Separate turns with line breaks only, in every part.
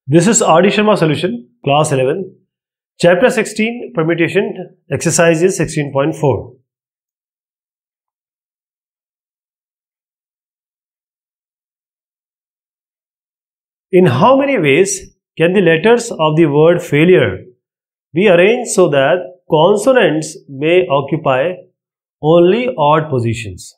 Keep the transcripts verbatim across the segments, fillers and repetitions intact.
This is R D Sharma solution, class eleven, chapter sixteen, permutation, exercises sixteen point four. In how many ways can the letters of the word failure be arranged so that consonants may occupy only odd positions?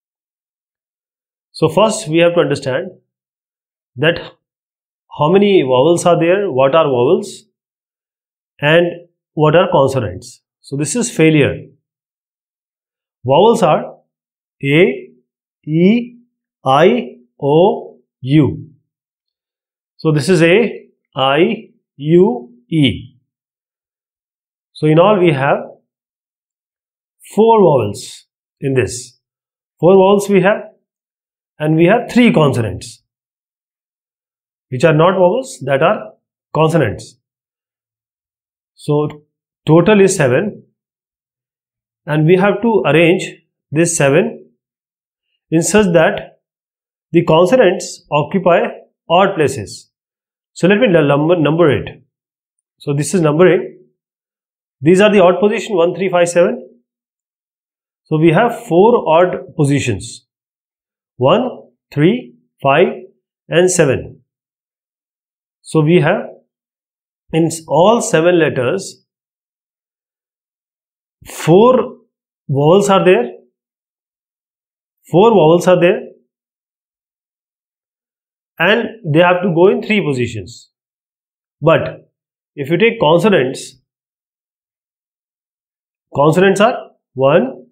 So first we have to understand that how many vowels are there, what are vowels, and what are consonants. So this is failure. Vowels are A, E, I, O, U. So this is A, I, U, E. So in all we have four vowels in this. Four vowels we have, and we have three consonants, which are not vowels, that are consonants. So total is seven, and we have to arrange this seven in such that the consonants occupy odd places. So let me number, number it. So this is numbering. These are the odd position one, three, five, seven. So we have four odd positions, one, three, five and seven. So we have in all seven letters, four vowels are there, four vowels are there, and they have to go in three positions. But if you take consonants, consonants are one,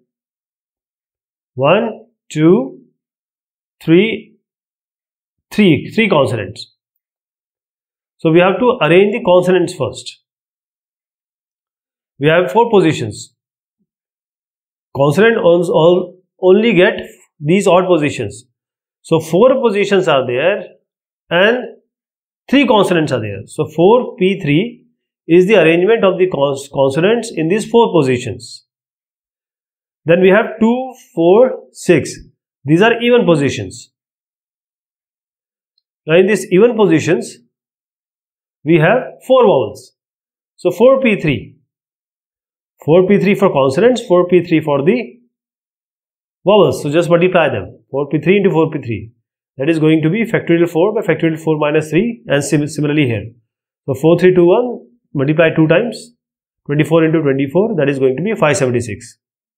one, two, three, three, three consonants. So we have to arrange the consonants first. We have four positions. Consonant all only get these odd positions. So four positions are there and three consonants are there. So four P three is the arrangement of the cons consonants in these four positions. Then we have two, four, six. These are even positions. Now in these even positions, we have four vowels. So four P three. four P three for consonants, four P three for the vowels. So just multiply them. four P three into four P three. That is going to be factorial four by factorial four minus three, and sim similarly here. So four, three, two, one, multiply two times. twenty-four into twenty-four, that is going to be five seventy-six.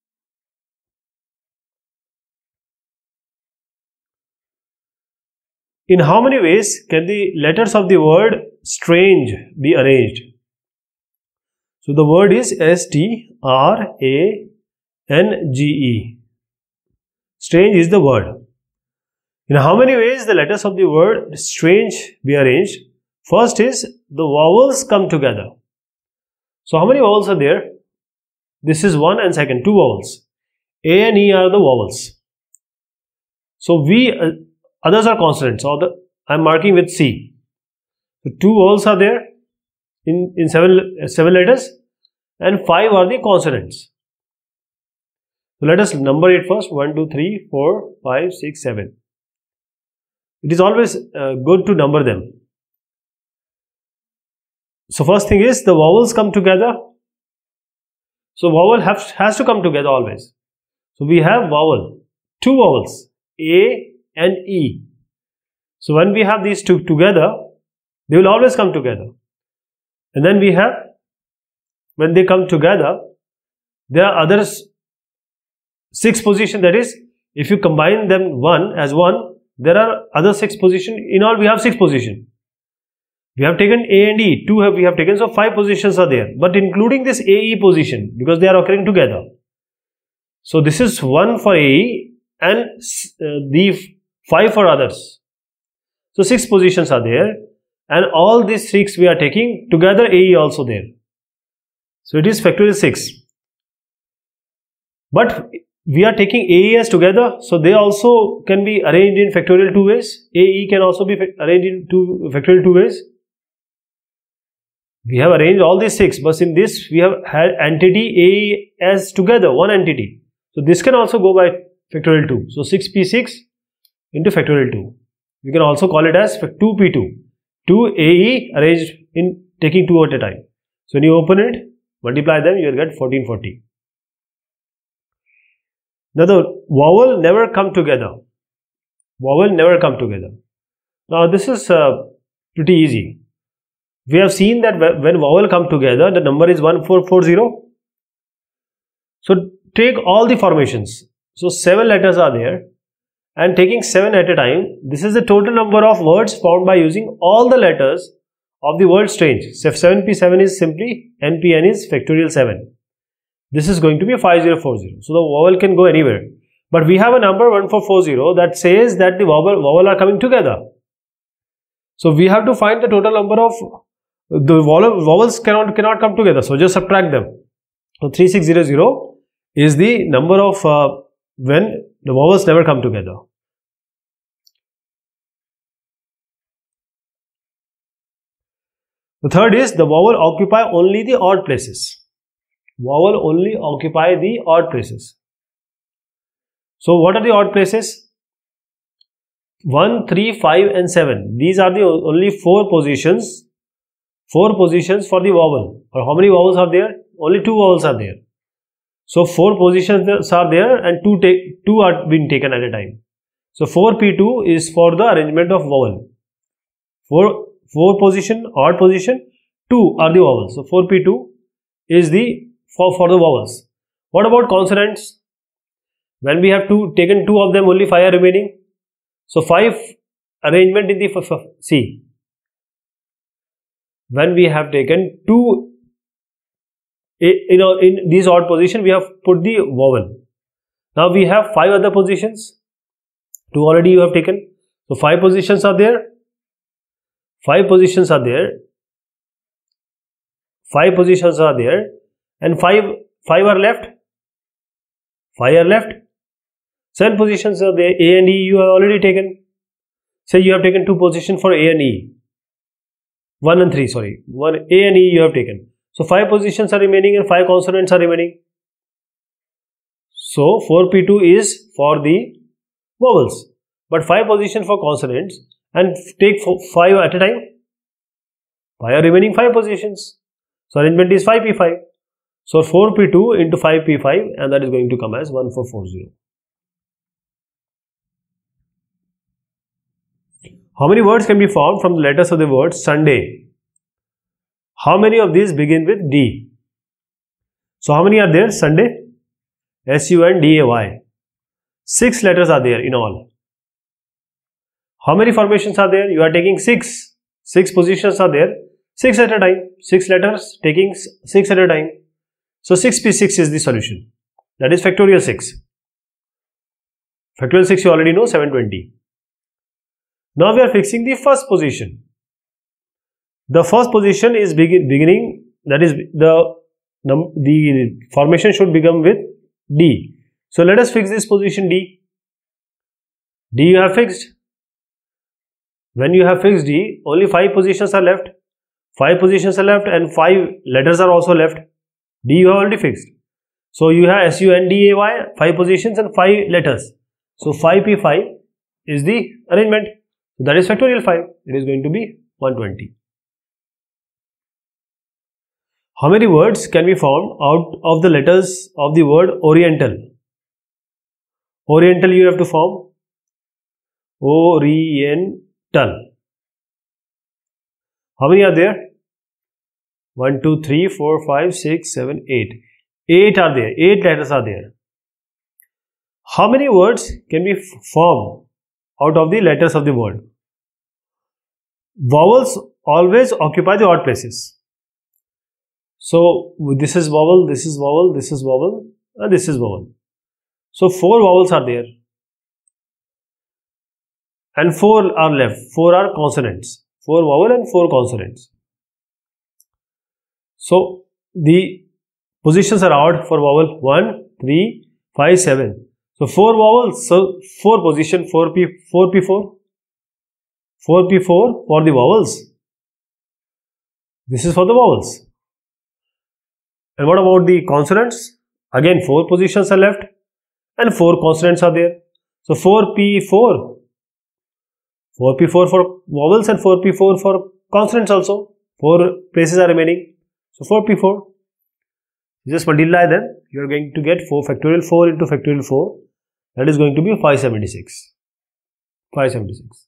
In how many ways can the letters of the word strange be arranged? So the word is S T R A N G E. Strange is the word. In how many ways the letters of the word strange be arranged? First is the vowels come together. So how many vowels are there? This is one, and second, two vowels. A and E are the vowels. So we, uh, others are consonants. So the, I am marking with C. So two vowels are there in, in seven, uh, seven letters, and five are the consonants. So let us number it first. one, two, three, four, five, six, seven. It is always uh, good to number them. So first thing is the vowels come together. So vowel have, has to come together always. So we have vowel, two vowels, A and E. So when we have these two together, they will always come together. And then we have, when they come together, there are others, six position, that is, if you combine them one as one, there are other six position. In all we have six position. We have taken A and E, two have we have taken, so five positions are there, but including this A E position, because they are occurring together. So this is one for A E and uh, the five for others. So six positions are there, and all these six we are taking together, A E also there. So it is factorial six. But we are taking A E as together, so they also can be arranged in factorial two ways. A E can also be arranged in two factorial two ways. We have arranged all these six, but in this we have had entity A E as together, one entity. So this can also go by factorial two. So six P six into factorial two. You can also call it as two P two. two A E arranged in taking two at a time. So when you open it, multiply them, you will get fourteen forty. Now the vowel never come together. Vowel never come together. Now this is uh, pretty easy. We have seen that when vowel come together, the number is one four four zero. So take all the formations. So seven letters are there, and taking seven at a time, this is the total number of words found by using all the letters of the word strange. So if seven P seven is simply N P N is factorial seven. This is going to be five zero four zero. So the vowel can go anywhere. But we have a number one four four zero that says that the vowel, vowel are coming together. So we have to find the total number of the vowel, vowels cannot cannot come together. So just subtract them. So three six zero zero is the number of uh, when the vowels never come together. The third is the vowel occupy only the odd places. Vowel only occupy the odd places. So what are the odd places? one, three, five and seven. These are the only four positions. Four positions for the vowel. Or how many vowels are there? Only two vowels are there. So four positions are there and two, take, two are being taken at a time. So four P two is for the arrangement of vowel. Four, four position, odd position, two are the vowels. So four P two is the for, for the vowels. What about consonants? When we have two taken two of them, only five are remaining. So five arrangement in the see. When we have taken two, you know, in these odd position, we have put the vowel. Now we have five other positions. Two already you have taken. So five positions are there. Five positions are there. Five positions are there. And five, five are left. Five are left. Seven positions are there. A and E you have already taken. Say you have taken two positions for A and E. One and three, sorry. One A and E you have taken. So five positions are remaining and five consonants are remaining. So four P two is for the vowels. But five positions for consonants and take five at a time. Five are remaining five positions. So arrangement is five P five. So four P two into five P five and that is going to come as one four four zero. How many words can be formed from the letters of the word Sunday? How many of these begin with D? So how many are there? Sunday, S U N D A Y. Six letters are there in all. How many formations are there? You are taking six. Six positions are there. Six at a time. Six letters taking six at a time. So six P six is the solution. That is factorial six. Factorial six you already know, seven hundred twenty. Now we are fixing the first position. The first position is begin, beginning, that is the, the formation should begin with D. So let us fix this position D. D you have fixed. When you have fixed D, only five positions are left. Five positions are left and five letters are also left. D you have already fixed. So you have S U N D A Y, five positions and five letters. So five P five is the arrangement. That is factorial five. It is going to be one hundred twenty. How many words can be formed out of the letters of the word Oriental? Oriental you have to form. Oriental. How many are there? one, two, three, four, five, six, seven, eight. eight are there. eight letters are there. How many words can be formed out of the letters of the word? Vowels always occupy the odd places. So this is vowel, this is vowel, this is vowel, and this is vowel. So four vowels are there. And four are left. Four are consonants. Four vowel and four consonants. So the positions are odd for vowel. one, three, five, seven. So four vowels, so four position, four P, four P four. four P four for the vowels. This is for the vowels. And what about the consonants? Again, four positions are left and four consonants are there. So four P four. four P four for vowels and four P four for consonants also. four places are remaining. So four P four. Just multiply them. You are going to get four factorial four into factorial four. That is going to be five seventy-six. five seventy-six.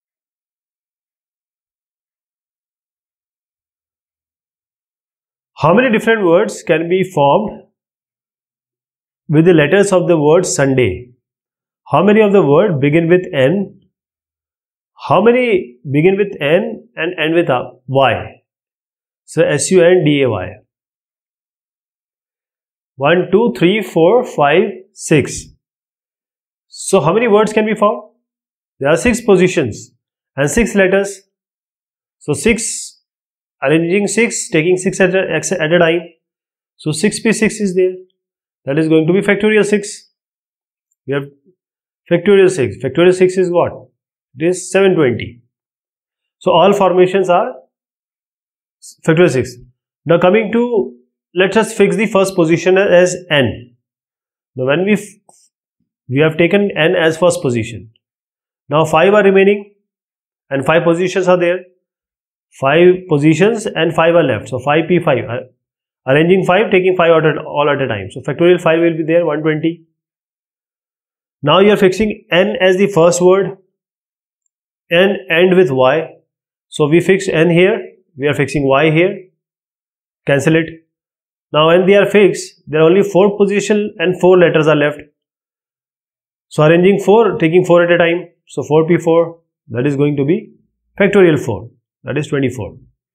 How many different words can be formed with the letters of the word Sunday? How many of the word begin with N? How many begin with N and end with Y? So S U N D A Y. one, two, three, four, five, six. So how many words can be found? There are six positions and six letters. So six, arranging six, taking six at a, at a time. So six P six is there. That is going to be factorial six. We have factorial six. Factorial six is what? It is seven hundred twenty. So all formations are factorial six. Now coming to, let us fix the first position as N. Now when we we have taken N as first position. Now five are remaining and five positions are there. five positions and five are left. So five P five. Arranging five, taking five all at, all at a time. So factorial five will be there, one hundred twenty. Now you are fixing N as the first word and end with Y. So we fix N here, we are fixing Y here. Cancel it. Now when they are fixed, there are only four positions and four letters are left. So arranging four, taking four at a time. So four P four, that is going to be factorial four. That is twenty-four.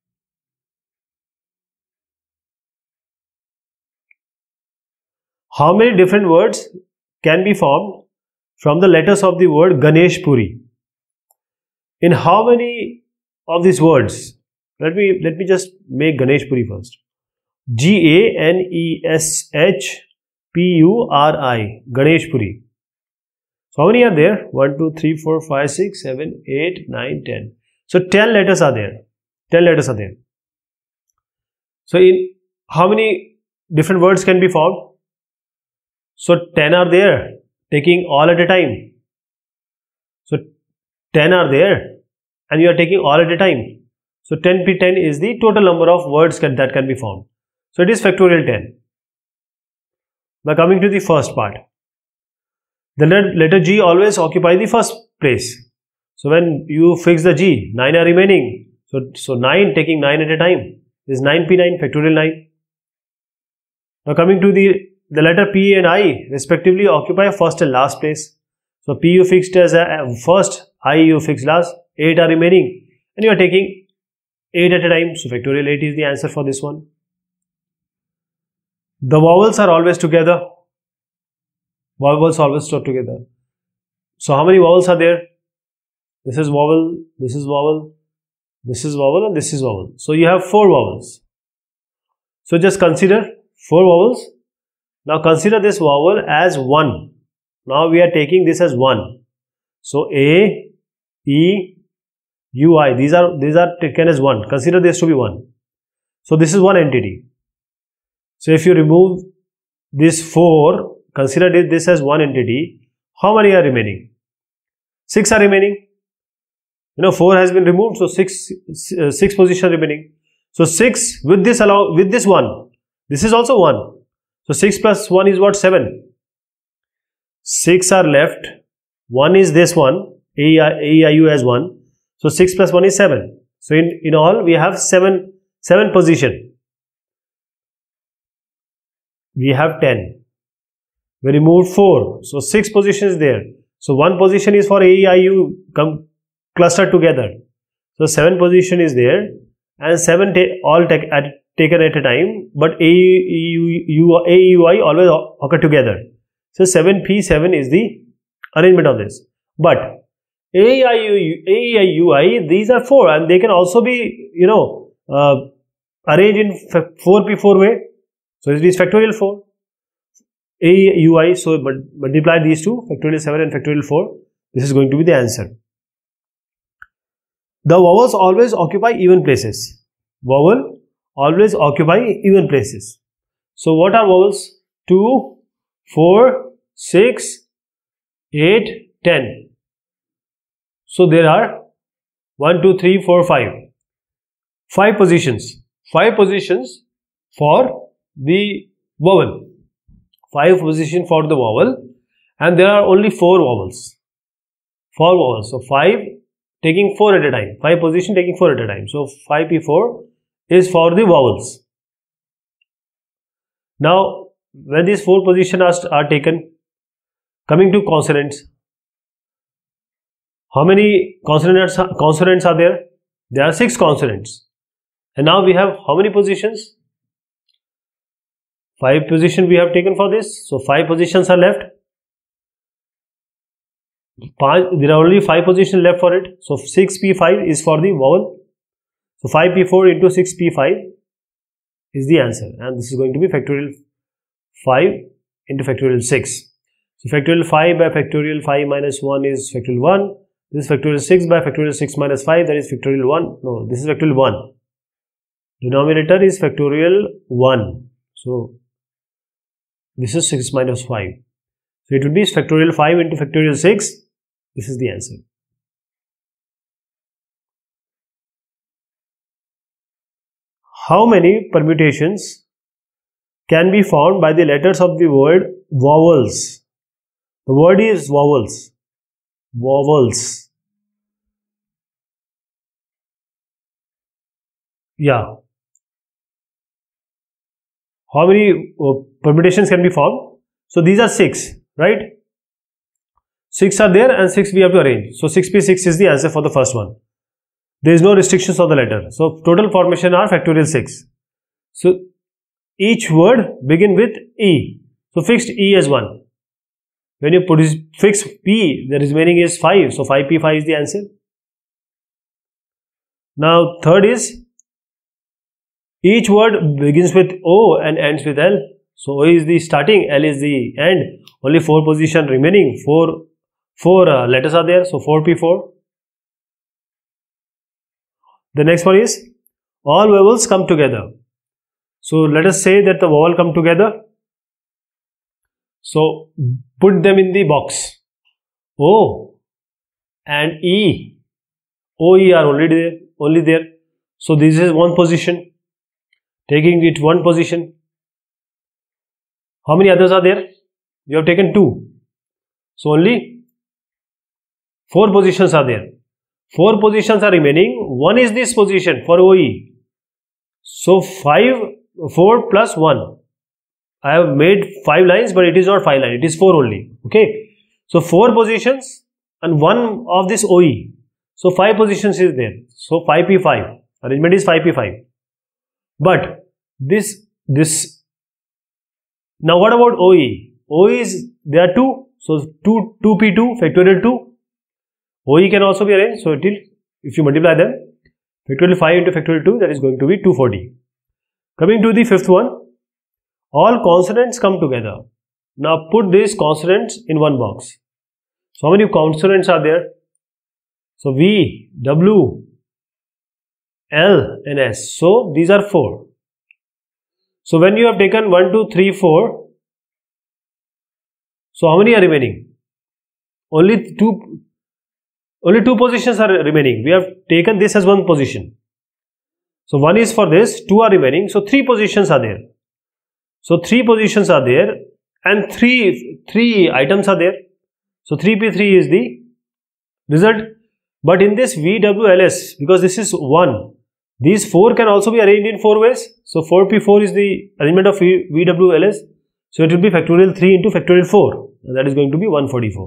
How many different words can be formed from the letters of the word Ganesh Puri? In how many of these words? Let me let me just make Ganesh Puri first. G A N E S H P U R I. Ganesh Puri. So how many are there? one, two, three, four, five, six, seven, eight, nine, ten. So ten letters are there. ten letters are there. So in how many different words can be formed? So ten are there, taking all at a time. So ten are there and you are taking all at a time. So ten P ten is the total number of words can, that can be formed. So it is factorial ten. Now coming to the first part. The letter G always occupy the first place. So when you fix the G, nine are remaining. So, so nine, taking nine at a time is nine P nine, factorial nine. Now coming to the, the letter P and I respectively occupy first and last place. So P you fixed as a first, I you fixed last, eight are remaining and you are taking eight at a time. So factorial eight is the answer for this one. The vowels are always together. Vowels always stored together. So how many vowels are there? This is vowel, this is vowel, this is vowel and this is vowel. So you have four vowels. So just consider four vowels. Now consider this vowel as one. Now we are taking this as one. So A, E, U, I. These are these are taken as one. Consider this to be one. So this is one entity. So if you remove this four, consider this as one entity. How many are remaining? Six are remaining. You know, four has been removed, so six uh, six positions remaining. So six with this along with this one. This is also one. So six plus one is what? seven. six are left. one is this one. A E I U as one. So six plus one is seven. So in, in all we have seven, seven position. We have ten. We removed four. So six positions there. So one position is for A E I U come clustered together. So seven position is there and seven all take at, taken at a time, but A E U I always occur together. So seven P seven is the arrangement of this. But A E I U I, these are four and they can also be, you know, uh, arranged in four P four way. So it is factorial four. A E I U I, so multiply these two, factorial seven and factorial four. This is going to be the answer. The vowels always occupy even places. Vowel always occupy even places. So what are vowels? two, four, six, eight, ten. So there are one, two, three, four, five. five positions. Five positions for the vowel. Five positions for the vowel, and there are only four vowels. Four vowels. So five taking four at a time. Five position taking four at a time. So five P four is for the vowels. Now, when these four positions are, are taken, coming to consonants, how many consonants, consonants are there? There are six consonants. And now we have how many positions? Five positions we have taken for this. So five positions are left. Five, there are only five positions left for it. So six P five is for the vowel. So five P four into six P five is the answer. And this is going to be factorial five into factorial six. So factorial five by factorial five minus one is factorial one. This is factorial six by factorial six minus five, that is factorial one. No, this is factorial one. Denominator is factorial one. So this is six minus five. So it would be factorial five into factorial six. This is the answer. How many permutations can be found by the letters of the word vowels? The word is vowels. Vowels. Yeah. How many uh, permutations can be found? So these are six, right? Six are there and six we have to arrange. So six P six is the answer for the first one. There is no restrictions on the letter. So total formation are factorial six. So each word begin with E. So fixed E as one. When you put fix P, the remaining is five. So five P five is the answer. Now third is, each word begins with O and ends with L. So O is the starting, L is the end. Only four position remaining. Four, four uh, letters are there. So four P four. The next one is, all vowels come together. So let us say that the vowel come together. So put them in the box. O and E. O, E are already there. Only there. So this is one position. Taking it one position. How many others are there? You have taken two. So only four positions are there. Four positions are remaining. One is this position for O E. So five, four plus one. I have made five lines, but it is not five lines. It is four only. Okay. So four positions and one of this O E. So five positions is there. So five P five. Arrangement is five P five. But this, this, now what about O E? O E is, there are two. So two, two P two, factorial two. O E can also be arranged. So it will, if you multiply them, factorial five into factorial two, that is going to be two hundred forty. Coming to the fifth one, all consonants come together. Now put these consonants in one box. So how many consonants are there? So V, W, L and S. So these are four. So when you have taken one, two, three, four, so how many are remaining? Only two, only two positions are remaining. We have taken this as one position. So one is for this, two are remaining. So three positions are there. So three positions are there and three, three items are there. So three P three is the result. But in this V W L S, because this is one, these four can also be arranged in four ways. So four P four is the arrangement of V W L S. So it will be factorial three into factorial four. And that is going to be one hundred forty-four.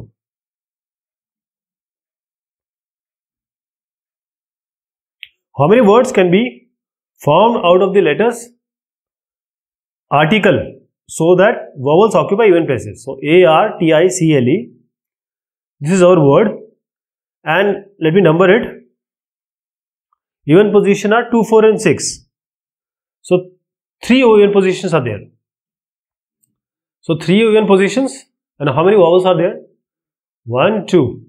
How many words can be formed out of the letters article so that vowels occupy even places? So A R T I C L E. This is our word. And let me number it. Even position are two, four and six. So three even positions are there. So three even positions. And how many vowels are there? one, two.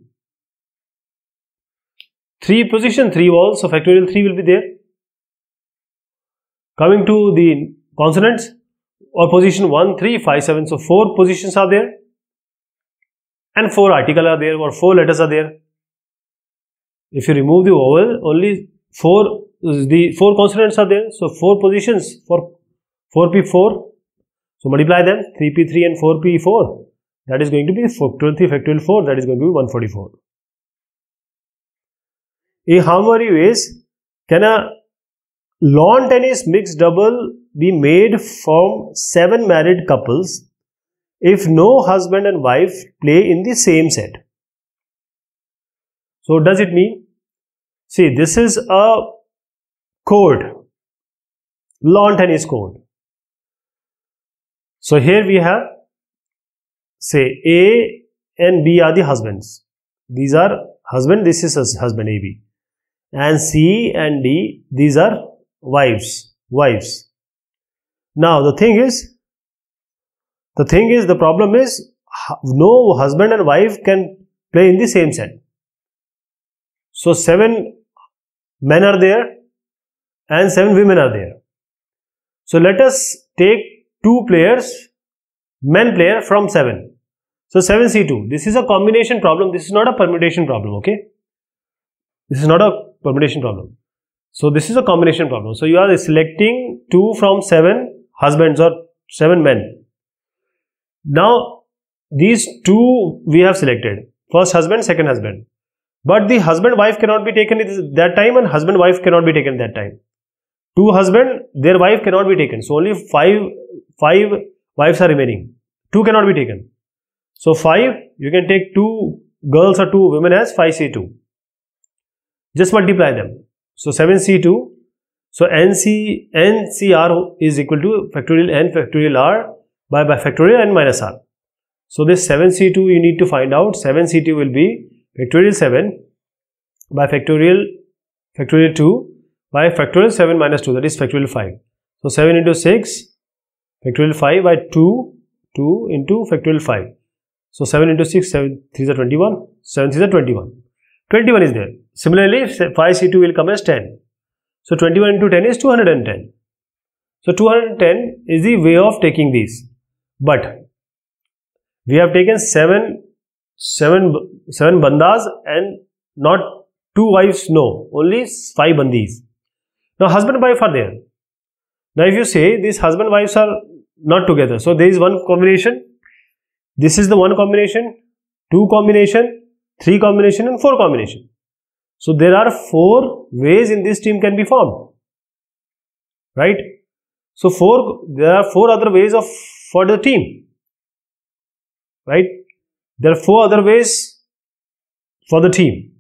three position, three vowels. So factorial three will be there. Coming to the consonants, or position one, three, five, seven. So four positions are there. And four articles are there, or four letters are there. If you remove the vowel, only four the four consonants are there. So four positions for four P four. So multiply them, three P three and four P four. That is going to be factorial three factorial four. That is going to be one hundred forty-four. In how many ways can a lawn tennis mixed double be made from seven married couples if no husband and wife play in the same set? So what does it mean? See, this is a chord, lawn tennis chord. So here we have, say, A and B are the husbands. These are husband, this is husband A B. And C and D, these are wives, wives. Now the thing is, the thing is, the problem is, no husband and wife can play in the same set. So seven men are there and seven women are there. So let us take two players, men player from seven. So seven C two. This is a combination problem. This is not a permutation problem. Okay. This is not a permutation problem. So this is a combination problem. So you are selecting two from seven husbands or seven men. Now these two we have selected. First husband, second husband. But the husband wife cannot be taken at that time and husband wife cannot be taken at that time. Two husband, their wife cannot be taken. So only five, five wives are remaining. Two cannot be taken. So five, you can take two girls or two women as five C two. Just multiply them. So seven C two. So N C, N C R is equal to factorial N factorial R by, by factorial N minus R. So this seven C two you need to find out. seven C two will be factorial seven by factorial factorial two by factorial seven minus two, that is factorial five. So seven into six factorial five by two, two into factorial five. So seven into six, seven threes are twenty-one, seven threes are twenty-one. twenty-one is there. Similarly, five C two will come as ten. So twenty-one into ten is two hundred ten. So two hundred ten is the way of taking these. But we have taken seven Seven, seven bandas and not two wives, no, only five bandis. Now husband and wife are there. Now if you say these husband and wives are not together, so there is one combination, this is the one combination, two combination, three combination and four combination. So there are four ways in this team can be formed, right? So four, there are four other ways of for the team, right? There are four other ways for the team.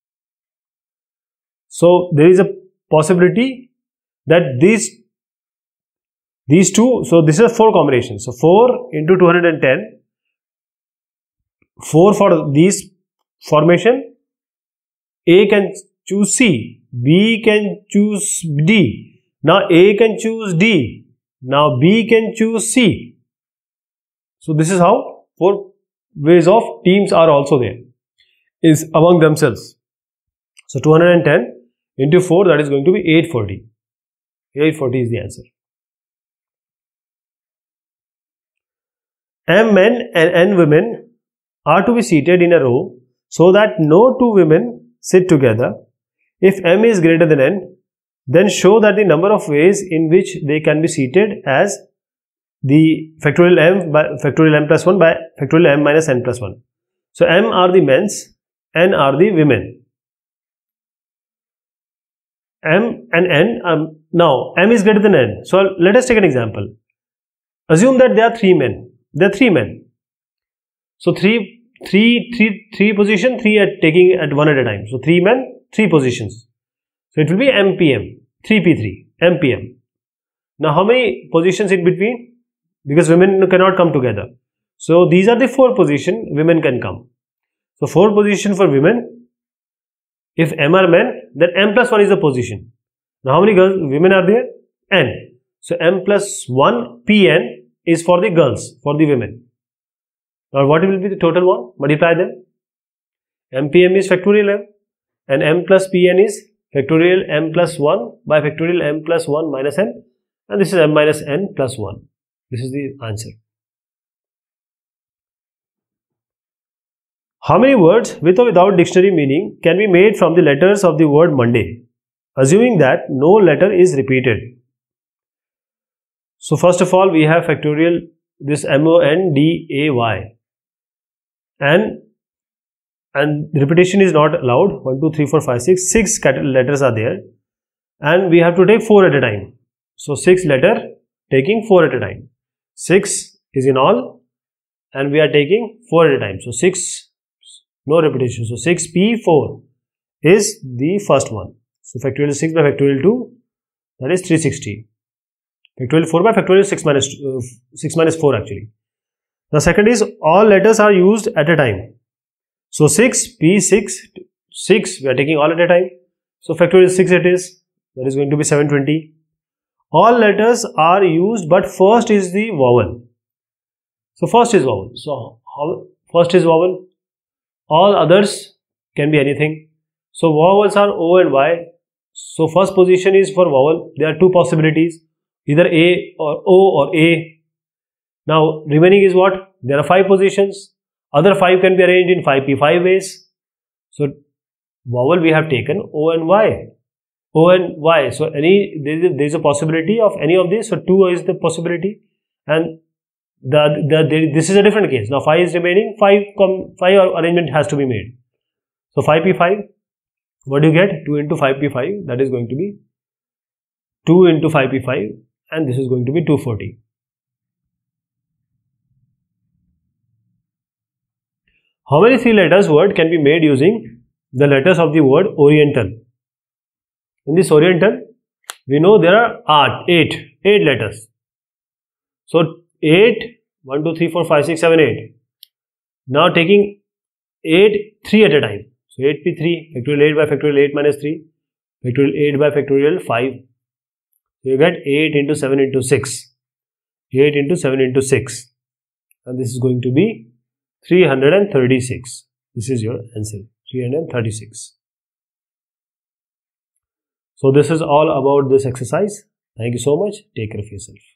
So there is a possibility that these these two, so this is four combinations. So four into two hundred ten, four for these formation. A can choose C, B can choose D. Now A can choose D. Now B can choose C. So this is how four ways of teams are also there, is among themselves. So two hundred ten into four, that is going to be eight forty. eight forty is the answer. M men and N women are to be seated in a row so that no two women sit together. If M is greater than N, then show that the number of ways in which they can be seated as the factorial m by factorial m plus one by factorial m minus n plus one. So m are the men's, n are the women. M and n, um, now m is greater than n. So let us take an example. Assume that there are three men. There are three men. So three, three, three, three position, three at taking at one at a time. So three men, three positions. So it will be M P M, three P three, M P M. Now how many positions in between? Because women cannot come together. So these are the four positions women can come. So four position for women. If M are men, then M plus one is the position. Now how many girls, women are there? N. So M plus one P N is for the girls, for the women. Now what will be the total one? Multiply them. M P M is factorial M and M plus P N is factorial M plus one by factorial M plus one minus N, and this is M minus N plus one. This is the answer. How many words with or without dictionary meaning can be made from the letters of the word Monday? assuming that no letter is repeated. So first of all, we have factorial this M O N D A Y, and and repetition is not allowed. one, two, three, four, five, six. Six letters are there, and we have to take four at a time. So six letter taking four at a time. Six is in all, and we are taking four at a time. So six, no repetition. So six P four is the first one. So factorial six by factorial two, that is three hundred sixty. Factorial four by factorial six minus uh, six minus four actually. The second is all letters are used at a time. So six P six, six we are taking all at a time. So factorial six it is, that is going to be seven hundred twenty. All letters are used, but first is the vowel. So first is vowel. So how, first is vowel. All others can be anything. So vowels are O and Y. So first position is for vowel. There are two possibilities, either A or O or A. Now remaining is what? There are five positions. Other five can be arranged in five P five ways. So vowel we have taken O and Y. O and Y. So any there is a possibility of any of these. So two is the possibility, and the, the, the this is a different case. Now five is remaining. Five five arrangement has to be made. So five P five. What do you get? two into five P five. That is going to be two into five P five, and this is going to be two hundred forty. How many three letters word can be made using the letters of the word Oriental? In this Oriental, we know there are art, eight, eight letters. So eight, one, two, three, four, five, six, seven, eight. Now taking eight, three at a time. So eight P three, factorial eight by factorial eight minus three, factorial eight by factorial five. So you get eight into seven into six. eight into seven into six. And this is going to be three hundred thirty-six. This is your answer, three hundred thirty-six. So this is all about this exercise. Thank you so much. Take care of yourself.